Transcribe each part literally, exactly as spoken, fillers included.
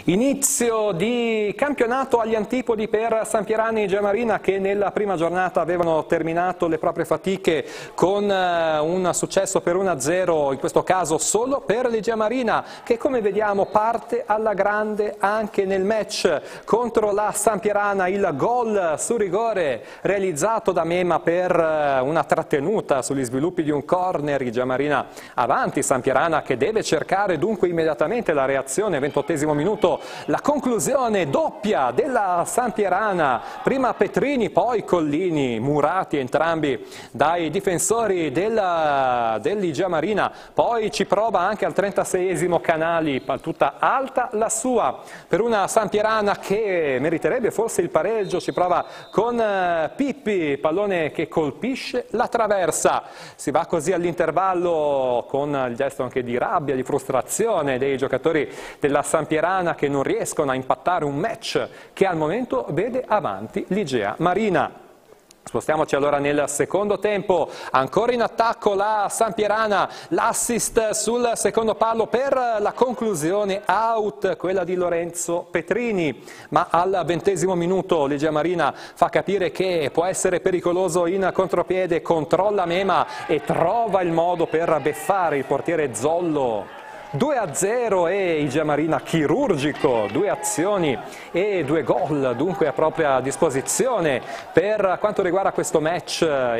Inizio di campionato agli antipodi per Sampierana e Giamarina, che nella prima giornata avevano terminato le proprie fatiche con un successo per uno a zero, in questo caso solo per il Giamarina, che come vediamo parte alla grande anche nel match contro la Sampierana. Il gol su rigore realizzato da Mema per una trattenuta sugli sviluppi di un corner. Il Giamarina avanti, Sampierana che deve cercare dunque immediatamente la reazione. Ventottesimo minuto, la conclusione doppia della Sampierana, prima Petrini poi Collini, murati entrambi dai difensori della, dell'I Giamarina. Poi ci prova anche al trentaseiesimo Canali, tutta alta la sua per una Sampierana che meriterebbe forse il pareggio. Ci prova con Pippi, pallone che colpisce la traversa. Si va così all'intervallo con il gesto anche di rabbia, di frustrazione dei giocatori della Sampierana, che non riescono a impattare un match che al momento vede avanti l'Igea Marina. Spostiamoci allora nel secondo tempo, ancora in attacco la Sampierana, l'assist sul secondo palo per la conclusione out, quella di Lorenzo Petrini, ma al ventesimo minuto l'Igea Marina fa capire che può essere pericoloso in contropiede, controlla Mema e trova il modo per beffare il portiere Zollo. due a zero e il Giamarina chirurgico, due azioni e due gol dunque a propria disposizione per quanto riguarda questo match,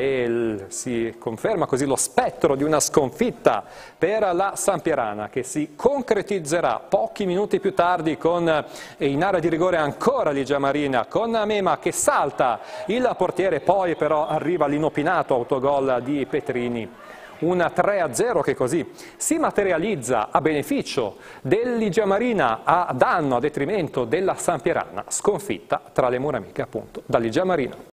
e si conferma così lo spettro di una sconfitta per la Sampierana, che si concretizzerà pochi minuti più tardi con in area di rigore ancora l'I Giamarina, con Mema che salta il portiere, poi però arriva l'inopinato autogol di Petrini. Un tre a zero che così si materializza a beneficio dell'I Giamarina, a danno, a detrimento della Sampierana, sconfitta tra le mura amiche appunto dall'I Giamarina.